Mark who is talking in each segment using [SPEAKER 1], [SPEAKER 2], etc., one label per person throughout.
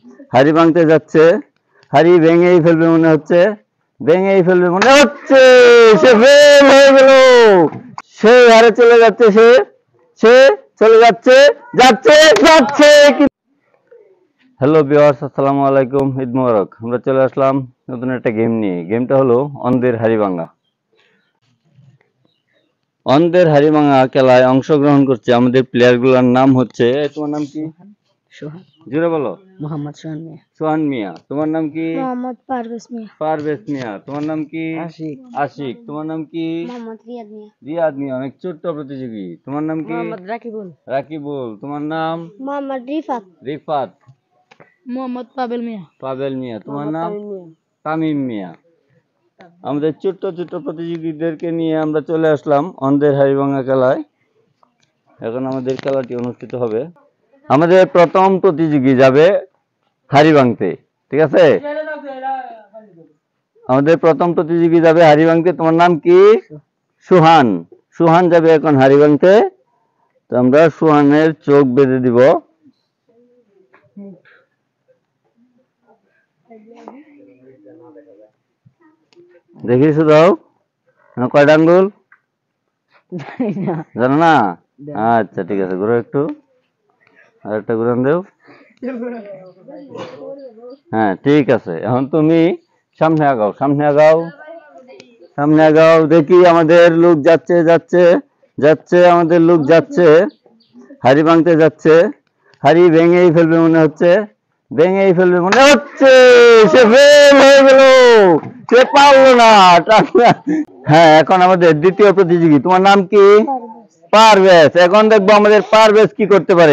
[SPEAKER 1] হাড়ি ভাঙতে যাচ্ছে, হাড়ি ভেঙেই ফেলবে মনে হচ্ছে, ভেঙেই ফেলবে মনে হচ্ছে। সে ফেল হয়ে গেল, সে হারে চলে যাচ্ছে, সে সে চলে যাচ্ছে, যাচ্ছে যাচ্ছে। হ্যালো ভিউয়ার্স, আসসালামু আলাইকুম, ঈদ মোবারক। আমরা চলে আসলাম নতুন একটা গেম নিয়ে। গেমটা হলো অন্ধের হাড়ি ভাঙা। অন্ধের হাড়ি ভাঙা খেলায় অংশগ্রহণ করছে আমাদের প্লেয়ার গুলার নাম হচ্ছে, তোমার নাম কি?
[SPEAKER 2] সোহান।
[SPEAKER 1] জোরে বলো।
[SPEAKER 2] মোহাম্মদ সোহান মিয়া।
[SPEAKER 1] সোহান মিয়া। তোমার নাম কি?
[SPEAKER 2] মোহাম্মদ পারভেজ মিয়া।
[SPEAKER 1] পারভেজ মিয়া। তোমার নাম কি?
[SPEAKER 2] আশিক।
[SPEAKER 1] আশিক। তোমার নাম কি?
[SPEAKER 2] মোহাম্মদ রিয়াদ মিয়া।
[SPEAKER 1] রিয়াদ মিয়া, অনেক ছোট্ট প্রতিযোগী। তোমার নাম কি?
[SPEAKER 2] মোহাম্মদ রাকিবুল।
[SPEAKER 1] রাকিবুল। তোমার নাম?
[SPEAKER 2] মোহাম্মদ রিফাত।
[SPEAKER 1] রিফাত।
[SPEAKER 2] মোহাম্মদ পাবেল মিয়া।
[SPEAKER 1] পাবেল মিয়া। তোমার নাম? তামিম মিয়া। আমাদের ছোট্ট ছোট্ট প্রতিযোগীদেরকে নিয়ে আমরা চলে আসলাম অন্ধের হাড়ি ভাঙা খেলায়। এখন আমাদের খেলাটি অনুষ্ঠিত হবে। আমাদের প্রথম প্রতিযোগী যাবে হাড়ি ভাঙতে, ঠিক আছে? আমাদের প্রথম প্রতিযোগী যাবে হাড়ি ভাঙতে। তোমার নাম কি? সুহান। সুহান যাবে এখন হাড়ি ভাঙতে। তো আমরা সুহানের চোখ বেঁধে দিব। দেখিস দাও, কয়টা আঙ্গুল জানো না? আচ্ছা ঠিক আছে, ঘুরো একটু, আর একটা ঘুরান দেও। হ্যাঁ ঠিক আছে, এখন তুমি সামনে আগাও, সামনে আগাও, সামনে আগাও। দেখি আমাদের লোক যাচ্ছে যাচ্ছে যাচ্ছে, আমাদের লোক যাচ্ছে, হাড়ি ভাঙতে যাচ্ছে, হাড়ি ভেঙেই ফেলবে মনে হচ্ছে, ভেঙেই ফেলবে মনে হচ্ছে। সে ফেল হয়ে গেল, সে পারলো না। হ্যাঁ, এখন আমাদের দ্বিতীয় প্রতিযোগী। তোমার নাম কি? পারভেজ। এখন দেখবো আমাদের পারভেজ কি করতে পারে।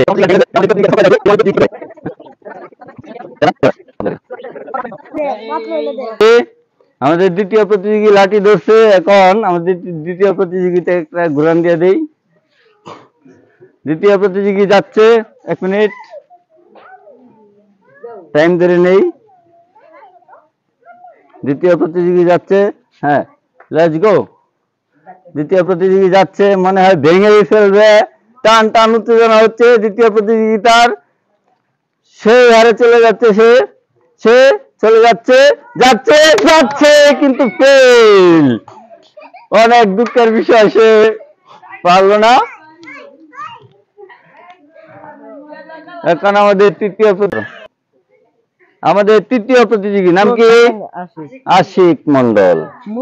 [SPEAKER 1] আমাদের দ্বিতীয় প্রতিযোগী লাঠি ধরছে। এখন আমাদের দ্বিতীয় প্রতিযোগিতা একটা ঘুরান দিয়ে দেই। দ্বিতীয় প্রতিযোগী যাচ্ছে, 1 মিনিট টাইম ধরে নেই। দ্বিতীয় প্রতিযোগী যাচ্ছে, হ্যাঁ লেটস গো। দ্বিতীয় প্রতিযোগী যাচ্ছে, মনে হয় ভেঙেই ফেলবে, টান টান উত্তেজনা হচ্ছে দ্বিতীয় প্রতিযোগিতার। সে হারে চলে যাচ্ছে, সে সে চলে যাচ্ছে, যাচ্ছে যাচ্ছে, কিন্তু ফেল। অনেক দুঃখের বিষয়, সে পারলো না। এখন আমাদের তৃতীয় প্রতিযোগী নাম কি? আশিক মন্ডল।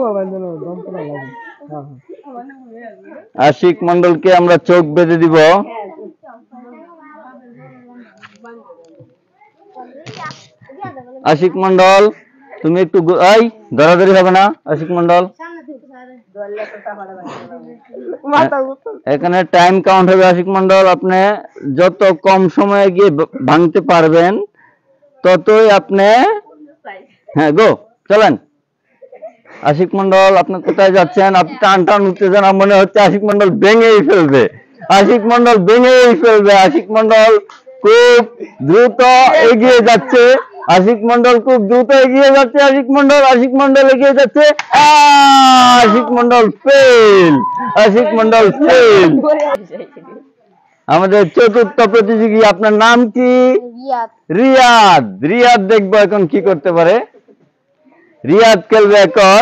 [SPEAKER 1] আশিক মন্ডলকে আমরা চোখ বেঁধে দিব। আশিক মন্ডল, তুমি একটু ধরাধরি হবে না? আশিক মন্ডল, এখানে টাইম কাউন্ট হবে। আশিক মন্ডল, আপনি যত কম সময়ে গিয়ে ভাঙতে পারবেন ততই আপনি, হ্যাঁ গো চলেন। আশিক মন্ডল, আপনি কোথায় যাচ্ছেন? আপনি টান টান উত্তেজনা, মনে হচ্ছে আশিক মন্ডল ভেঙেই ফেলবে, আশিক মন্ডল ভেঙেই ফেলবে। আশিক মন্ডল খুব দ্রুত এগিয়ে যাচ্ছে, আশিক মন্ডল খুব দ্রুত এগিয়ে যাচ্ছে, আশিক মন্ডল এগিয়ে যাচ্ছে। Ashik Mondal fail, Ashik Mondal fail. আমাদের চতুর্থ প্রতিযোগী, আপনার নাম কি? রিয়াদ। রিয়াদ দেখবো এখন কি করতে পারে। রিয়াদ খেলবে এখন।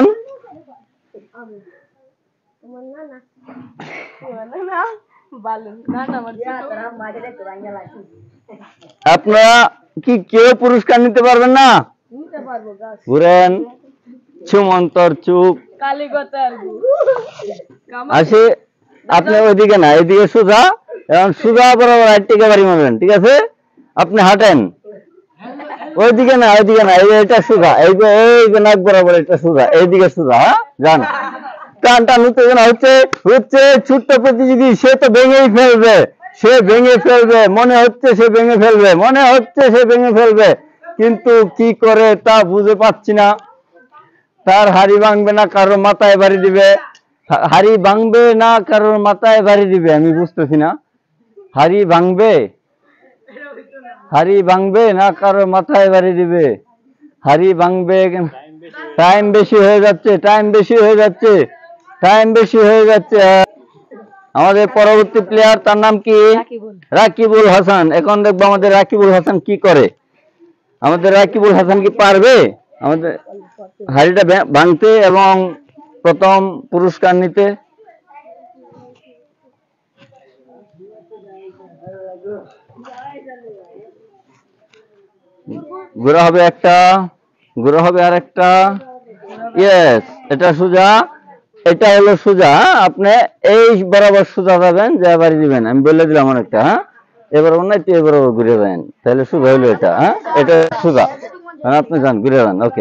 [SPEAKER 1] আপনারা কি কেউ পুরস্কার নিতে পারবেন না? ঘুরেন, সুমন্তর চুপ আসে। আপনি ওইদিকে না, এইদিকে সোজা, এখন সোজা বরাবর টিকে বাড়ি মারবেন, ঠিক আছে? আপনি হাঁটেন, ওইদিকে না, ওইদিকে না, এটা সোজা, এই যে নাক বরাবর এটা সোজা, এইদিকে সোজা, হ্যাঁ যান। টান টান উত্তেজনা হচ্ছে হচ্ছে। ছোট্ট প্রতিযোগী, সে তো ভেঙেই ফেলবে, সে ভেঙে ফেলবে মনে হচ্ছে, সে ভেঙে ফেলবে মনে হচ্ছে, সে ভেঙে ফেলবে, কিন্তু কি করে তা বুঝে পাচ্ছি না। তার হাড়ি ভাঙবে না কারোর মাথায় বাড়ি দিবে, হাড়ি ভাঙবে না কারোর মাথায় বাড়ি দিবে, আমি বুঝতেছি না। হাড়ি ভাঙবে, হাড়ি ভাঙবে না কারোর মাথায় বাড়ি দিবে, হাড়ি ভাঙবে। টাইম বেশি হয়ে যাচ্ছে, টাইম বেশি হয়ে যাচ্ছে, টাইম বেশি হয়ে যাচ্ছে। আমাদের পরবর্তী প্লেয়ার, তার নাম কি? রাকিবুল হাসান। এখন দেখবো আমাদের রাকিবুল হাসান কি করে। আমাদের রাকিবুল হাসান কি পারবে আমাদের হাড়িটা ভাঙতে এবং প্রথম পুরস্কার নিতে? ঘোরা হবে একটা, ঘোরা হবে আর একটা। ইয়েস, এটা সোজা, এটা হলো সোজা। আপনি এই বরাবর সোজা যাবেন, যা বাড়ি দিবেন, আমি বলে দিলাম অনেকটা। হ্যাঁ, এবার না একটু এবার ঘুরে যাবেন, তাহলে সোজা হইলো এটা। হ্যাঁ, এটা সোজা, আপনি যান ঘুরে যান। ওকে,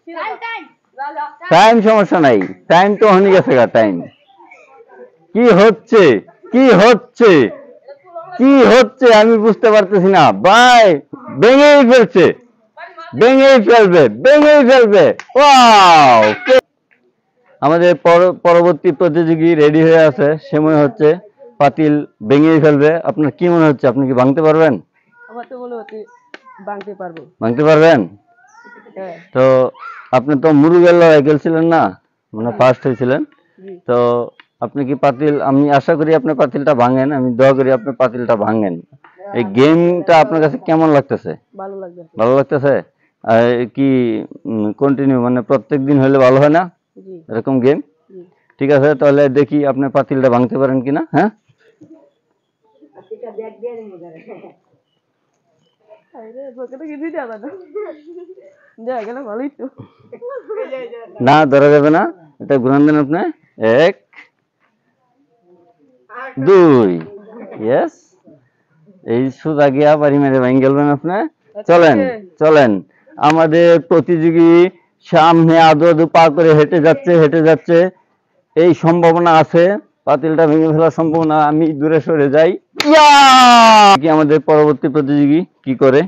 [SPEAKER 1] টাইম সমস্যা নাই, টাইম তো হয়ে গেছে গা। টাইম কি হচ্ছে, কি হচ্ছে, কি হচ্ছে আমি বুঝতে পারতেছি না ভাই। ভেঙেই ফেলছে, ভেঙেই ফেলবে, ভেঙেই ফেলবে। ওয়াও, আমাদের পরবর্তী প্রতিযোগী রেডি হয়ে আছে। সে মনে হচ্ছে পাতিল ভেঙেই ফেলবে। আপনার কি মনে হচ্ছে, আপনি কি ভাঙতে পারবেন?
[SPEAKER 3] আমার তো মনে হচ্ছে ভাঙতে পারবো।
[SPEAKER 1] ভাঙতে পারবেন?
[SPEAKER 3] হ্যাঁ।
[SPEAKER 1] তো আপনি তো মুরুগের লড়াই খেলছিলেন না, মানে ফার্স্ট হয়েছিলেন। তো আপনি কি পাতিল, আমি আশা করি আপনি পাতিলটা ভাঙেন, আমি দোয়া করি আপনি পাতিলটা ভাঙেন। এই গেমটা আপনার কাছে কেমন লাগতেছে?
[SPEAKER 3] ভালো লাগবে।
[SPEAKER 1] ভালো লাগতেছে? কি কন্টিনিউ, মানে প্রত্যেক দিন হলে ভালো হয় না এরকম গেম? ঠিক আছে, তাহলে দেখি আপনি পাতিলটা ভাঙতে পারেন কিনা। হ্যাঁ, না ধরা যাবে না, এটা ঘুরান দেন আপনি। 1 2, ইয়েস। এই সোজা গিয়া বাড়ি মেরে ভাঙ গেলবেন আপনি। চলেন চলেন, আমাদের প্রতিযোগী সামনে আদো আদো পা করে হেঁটে যাচ্ছে, হেঁটে যাচ্ছে। এই সম্ভাবনা আছে পাতিলটা ভেঙে ফেলার সম্ভাবনা। আমি দূরে সরে যাই। কি আমাদের পরবর্তী প্রতিযোগী কি করে?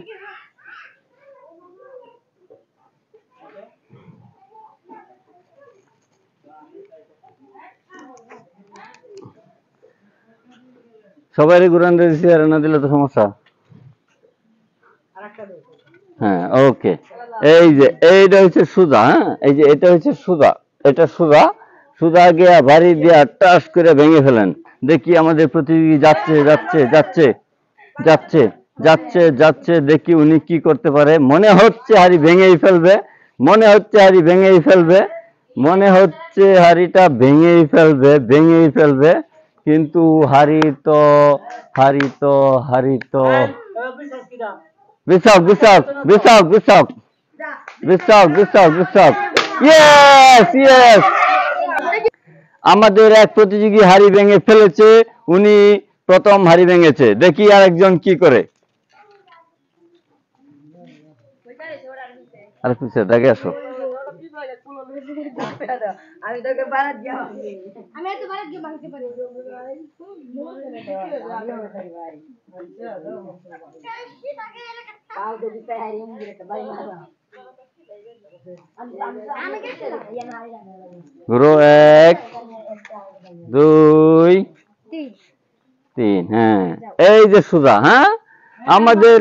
[SPEAKER 1] সবাই ঘুরান দিয়েছি, আর না দিলে তো সমস্যা। হ্যাঁ, ওকে। এই যে এইটা হচ্ছে সুদা। হ্যাঁ, এই যে এটা হচ্ছে সুদা, এটা সুদা। সুদা গিয়া বাড়ি দিয়া টাস করে ভেঙে ফেলেন। দেখি আমাদের প্রতিযোগী যাচ্ছে যাচ্ছে যাচ্ছে যাচ্ছে যাচ্ছে যাচ্ছে, দেখি উনি কি করতে পারে। মনে হচ্ছে হাড়ি ভেঙেই ফেলবে, মনে হচ্ছে হাড়ি ভেঙেই ফেলবে, মনে হচ্ছে হাড়িটা ভেঙেই ফেলবে, ভেঙেই ফেলবে। কিন্তু হাড়ি তো, হাড়ি তো, হাড়ি তো বিশাক বিশাক বিশাক বিশাক বিশাক বিশাক বিশাক। ইয়েস ইয়েস, আমাদের এক প্রতিযোগী হাড়ি ভেঙে ফেলেছে, উনি প্রথম হাড়ি ভেঙেছে। দেখি আরেকজন কি করে। আরে পিছিয়ে দেখে আসো।
[SPEAKER 3] আমি তোকে বারাত যাও,
[SPEAKER 2] আমি এত বারে গিয়ে ভাঙতে পারি।
[SPEAKER 3] তাও তো দিতে হারিয়ে দিতে ভাই মারা।
[SPEAKER 2] আমি গেছিলাম
[SPEAKER 1] গুরু 1 2 3। হ্যাঁ, এই যে সুজা। হ্যাঁ, আমাদের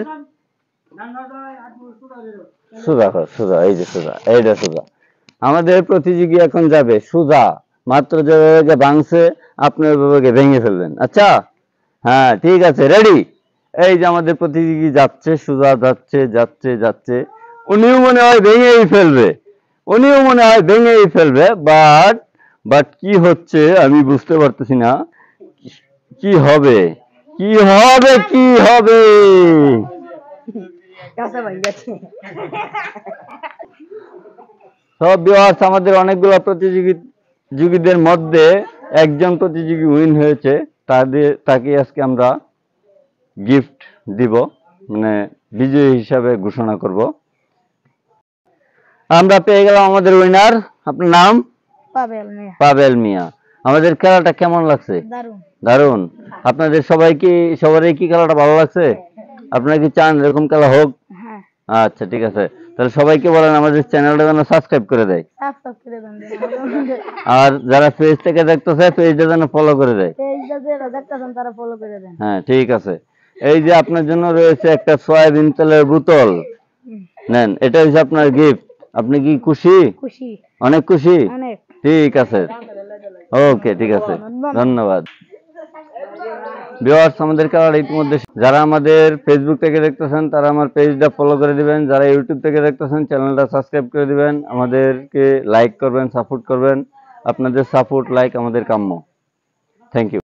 [SPEAKER 1] সুজা সুজা, এই যে সুজা, এইটা সুজা। আমাদের প্রতিযোগী এখন যাবে সুজা, মাত্র যে ভাঙছে আপনার বাবাকে ভেঙে ফেলবেন। আচ্ছা, হ্যাঁ ঠিক আছে, রেডি। এই যে আমাদের প্রতিযোগী যাচ্ছে, সুজা যাচ্ছে যাচ্ছে যাচ্ছে। উনিও মনে হয় ভেঙেই ফেলবে, উনিও মনে হয় ভেঙেই ফেলবে। বাট বাট কি হচ্ছে আমি বুঝতে পারতেছি না। কি হবে, কি হবে, কি হবে?
[SPEAKER 3] কাঁচা ভাই গেছে।
[SPEAKER 1] সব ভিউয়ার্স, আমাদের অনেকগুলো প্রতিযোগীদের মধ্যে একজন প্রতিযোগী উইন হয়েছে। তাকে আজকে আমরা গিফট দিব, মানে বিজয়ী হিসাবে ঘোষণা করব। আমরা পেয়ে গেলাম আমাদের উইনার। আপনার নাম?
[SPEAKER 2] পাবেল মিয়া।
[SPEAKER 1] পাবেল মিয়া। আমাদের খেলাটা কেমন লাগছে?
[SPEAKER 2] দারুণ।
[SPEAKER 1] দারুণ। আপনাদের সবারই কি খেলাটা ভালো লাগছে? আপনারা কি চান এরকম খেলা হোক?
[SPEAKER 2] হ্যাঁ,
[SPEAKER 1] আচ্ছা ঠিক আছে, তাহলে সবাইকে বলেন আমাদের চ্যানেলটা যেন সাবস্ক্রাইব করে দেয়।
[SPEAKER 2] সাবস্ক্রাইব করে দেন।
[SPEAKER 1] আর যারা পেজ থেকে দেখতেছে পেজটা যেন ফলো করে দেয়।
[SPEAKER 2] পেজটা যারা দেখতেছেন তারা ফলো করে দেন।
[SPEAKER 1] হ্যাঁ ঠিক আছে। এই যে আপনার জন্য রয়েছে একটা সয়াবিন তেলের বোতল, নেন, এটা হচ্ছে আপনার গিফট। আপনি কি খুশি?
[SPEAKER 2] খুশি,
[SPEAKER 1] অনেক খুশি?
[SPEAKER 2] অনেক।
[SPEAKER 1] ঠিক আছে, ওকে ঠিক আছে, ধন্যবাদ। ভিউয়ার্স, আমাদের কালার ইতিমধ্যে যারা আমাদের ফেসবুক থেকে দেখতেছেন তারা আমার পেজটা ফলো করে দিবেন, যারা ইউটিউব থেকে দেখতেছেন চ্যানেলটা সাবস্ক্রাইব করে দিবেন, আমাদেরকে লাইক করবেন, সাপোর্ট করবেন। আপনাদের সাপোর্ট লাইক আমাদের কাম্য। Thank you.